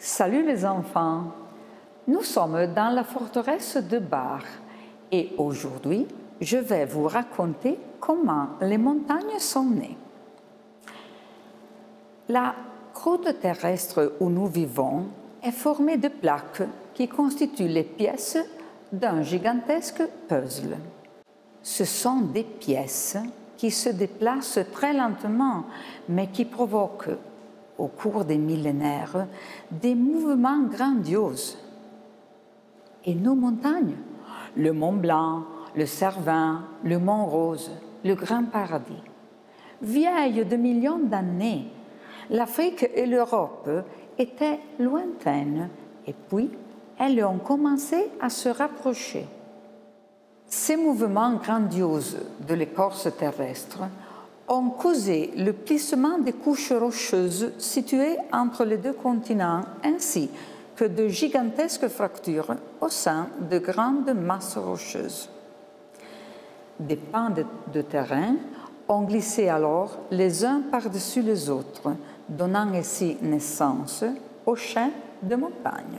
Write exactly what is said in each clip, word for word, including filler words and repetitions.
Salut les enfants, nous sommes dans la forteresse de Bar et aujourd'hui je vais vous raconter comment les montagnes sont nées. La croûte terrestre où nous vivons est formée de plaques qui constituent les pièces d'un gigantesque puzzle. Ce sont des pièces qui se déplacent très lentement mais qui provoquent au cours des millénaires, des mouvements grandioses. Et nos montagnes, le Mont Blanc, le Cervin, le Mont Rose, le Grand Paradis, vieilles de millions d'années, l'Afrique et l'Europe étaient lointaines et puis elles ont commencé à se rapprocher. Ces mouvements grandioses de l'écorce terrestre ont causé le plissement des couches rocheuses situées entre les deux continents, ainsi que de gigantesques fractures au sein de grandes masses rocheuses. Des pans de, de terrain ont glissé alors les uns par-dessus les autres, donnant ainsi naissance aux chaînes de montagnes.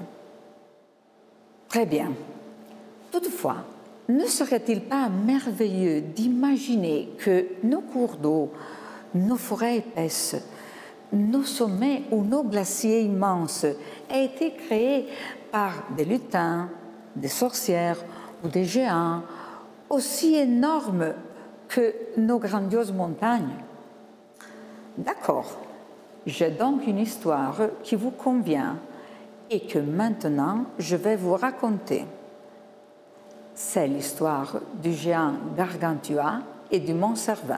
Très bien. Toutefois, ne serait-il pas merveilleux d'imaginer que nos cours d'eau, nos forêts épaisses, nos sommets ou nos glaciers immenses aient été créés par des lutins, des sorcières ou des géants aussi énormes que nos grandioses montagnes? D'accord, j'ai donc une histoire qui vous convient et que maintenant je vais vous raconter. C'est l'histoire du géant Gargantua et du mont Cervin.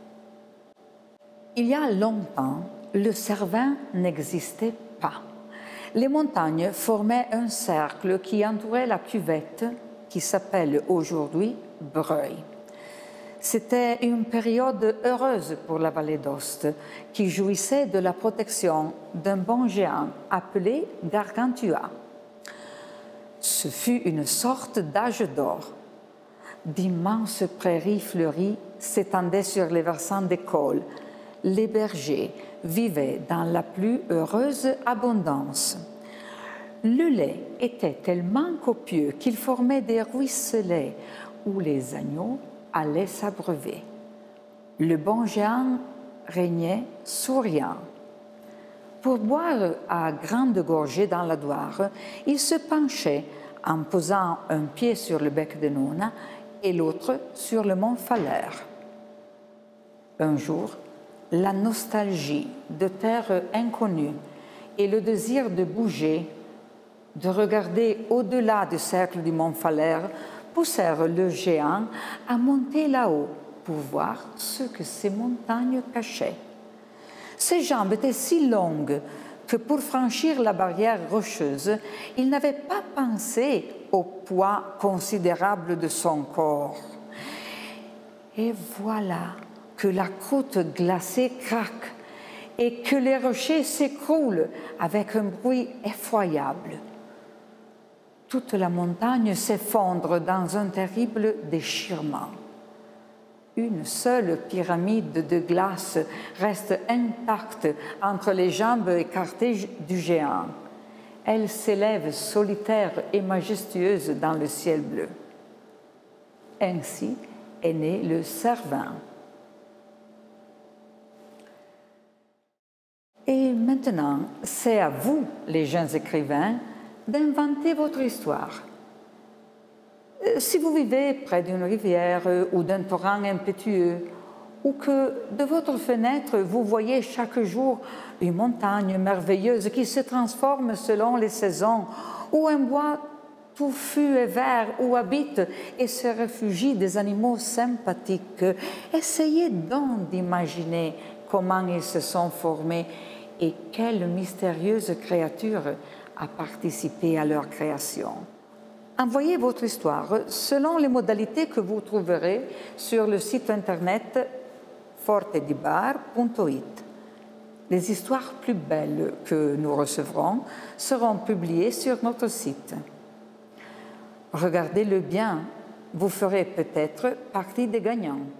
Il y a longtemps, le Cervin n'existait pas. Les montagnes formaient un cercle qui entourait la cuvette qui s'appelle aujourd'hui Breuil. C'était une période heureuse pour la vallée d'Aoste qui jouissait de la protection d'un bon géant appelé Gargantua. Ce fut une sorte d'âge d'or. D'immenses prairies fleuries s'étendaient sur les versants des cols. Les bergers vivaient dans la plus heureuse abondance. Le lait était tellement copieux qu'il formait des ruisselets où les agneaux allaient s'abreuver. Le bon géant régnait souriant. Pour boire à grandes gorgées dans la Loire, il se penchait en posant un pied sur le bec de Nona et l'autre sur le mont Falère. Un jour, la nostalgie de terres inconnues et le désir de bouger, de regarder au-delà du cercle du mont Falère poussèrent le géant à monter là-haut pour voir ce que ces montagnes cachaient. Ses jambes étaient si longues que pour franchir la barrière rocheuse, il n'avait pas pensé au poids considérable de son corps. Et voilà que la croûte glacée craque et que les rochers s'écroulent avec un bruit effroyable. Toute la montagne s'effondre dans un terrible déchirement. Une seule pyramide de glace reste intacte entre les jambes écartées du géant. Elle s'élève solitaire et majestueuse dans le ciel bleu. Ainsi est né le Cervin. Et maintenant, c'est à vous, les jeunes écrivains, d'inventer votre histoire. Si vous vivez près d'une rivière ou d'un torrent impétueux, ou que de votre fenêtre vous voyez chaque jour une montagne merveilleuse qui se transforme selon les saisons, ou un bois touffu et vert où habitent et se réfugient des animaux sympathiques, essayez donc d'imaginer comment ils se sont formés et quelle mystérieuse créature a participé à leur création. Envoyez votre histoire selon les modalités que vous trouverez sur le site internet fortedibar punto it. Les histoires plus belles que nous recevrons seront publiées sur notre site. Regardez-le bien, vous ferez peut-être partie des gagnants.